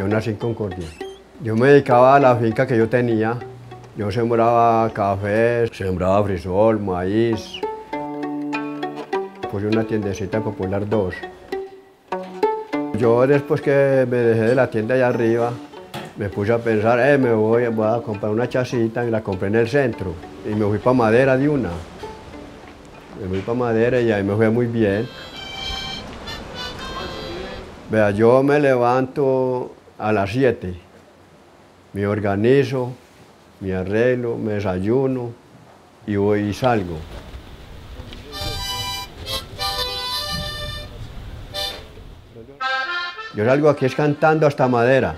nací en Concordia. Yo me dedicaba a la finca que yo tenía. Yo sembraba café, sembraba frisol, maíz. Puse una tiendecita en Popular 2. Yo después que me dejé de la tienda allá arriba, me puse a pensar, voy a comprar una chacita y la compré en el centro. Y me fui para Madera de una. Me fui para Madera y ahí me fue muy bien. Vea, yo me levanto a las 7, me organizo, me arreglo, me desayuno y voy y salgo. Yo salgo aquí cantando hasta Madera.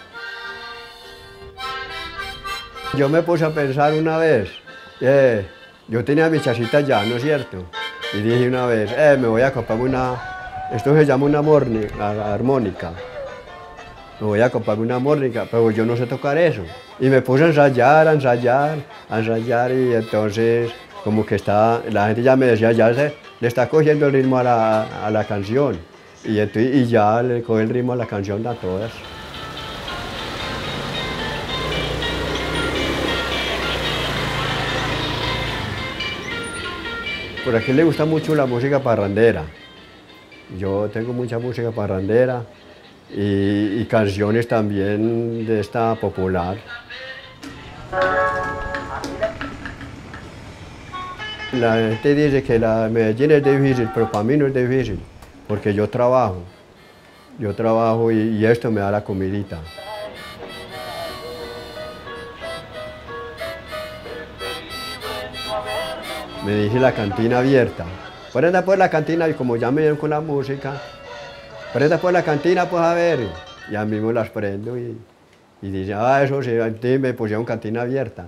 Yo me puse a pensar una vez, yo tenía mi chacita ya, ¿no es cierto? Y dije una vez, me voy a comprarme esto se llama una armónica. Me voy a comprarme una armónica, pero yo no sé tocar eso. Y me puse a ensayar y entonces como que la gente ya me decía, ya le está cogiendo el ritmo a la canción. Y ya le coge el ritmo a la canción a todas. Por aquí le gusta mucho la música parrandera. Yo tengo mucha música parrandera y canciones también de esta popular. La gente dice que Medellín es difícil, pero para mí no es difícil, porque yo trabajo y esto me da la comidita. Me dice la cantina abierta. Prenda pues la cantina y como ya me dieron con la música, prenda pues la cantina pues a ver. Y a mí me las prendo y dice, eso sí, me pusieron cantina abierta.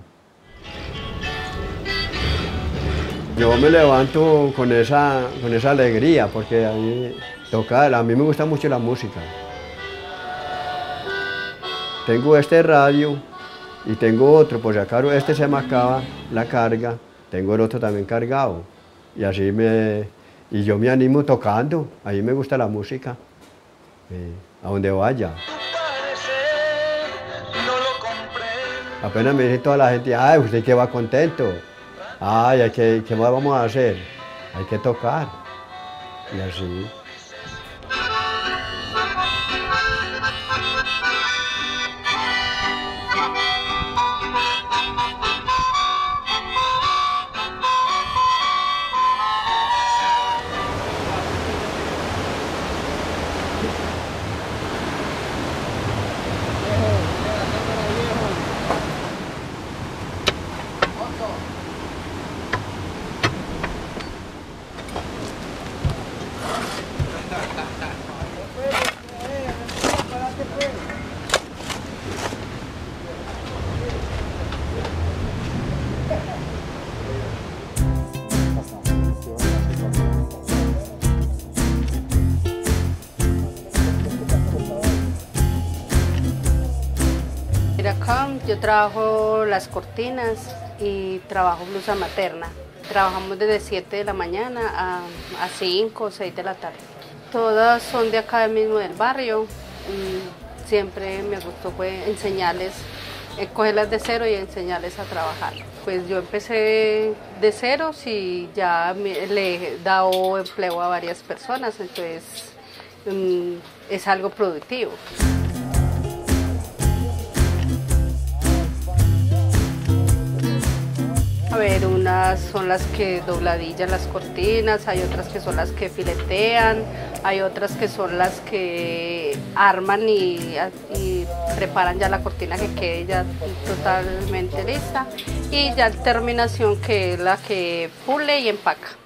Yo me levanto con esa alegría porque a mí me gusta mucho la música. Tengo este radio y tengo otro, por si acaso este se me acaba la carga, tengo el otro también cargado. Y así yo me animo tocando, a mí me gusta la música, a donde vaya. Apenas me dice toda la gente, usted que va contento, ¿qué más vamos a hacer? Hay que tocar, y así. Acá yo trabajo las cortinas y trabajo blusa materna. Trabajamos desde 7 de la mañana a 5 o 6 de la tarde. Todas son de acá mismo del barrio. Siempre me gustó enseñarles, cogerlas de cero y enseñarles a trabajar. Pues yo empecé de ceros y ya le he dado empleo a varias personas, entonces es algo productivo. A ver, unas son las que dobladillan las cortinas, hay otras que son las que filetean, hay otras que son las que arman y preparan ya la cortina que quede ya totalmente lista, y ya terminación que es la que pule y empaca.